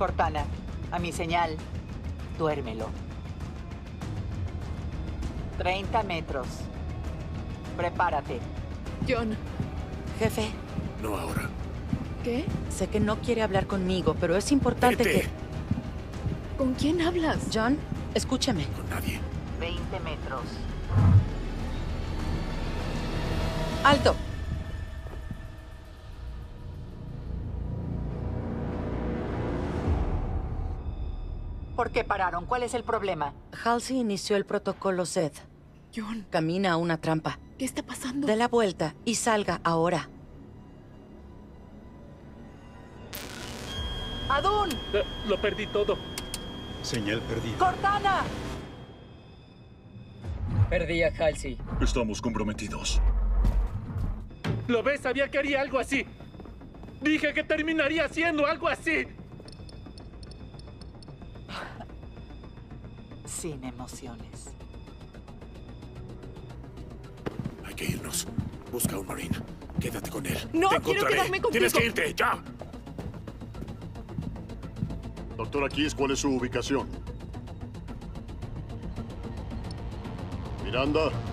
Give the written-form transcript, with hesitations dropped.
Cortana, a mi señal, duérmelo. 30 metros. Prepárate. John. Jefe. No ahora. ¿Qué? Sé que no quiere hablar conmigo, pero es importante Vete. que... ¿Con quién hablas? John, escúchame. Con nadie. 20 metros. ¡Alto! ¿Por qué pararon? ¿Cuál es el problema? Halsey inició el protocolo SED. John, Camina a una trampa. ¿qué está pasando? Dé la vuelta y salga ahora. ¡Adun! Lo perdí todo. Señal perdida. ¡Cortana! Perdí a Halsey. Estamos comprometidos. ¿Lo ves? Sabía que haría algo así. Dije que terminaría haciendo algo así. Sin emociones. Hay que irnos. Busca a un marine. Quédate con él. No, Te quiero encontraré. quedarme contigo. Tienes que irte, ya. Doctora Keys, ¿cuál es su ubicación? Miranda.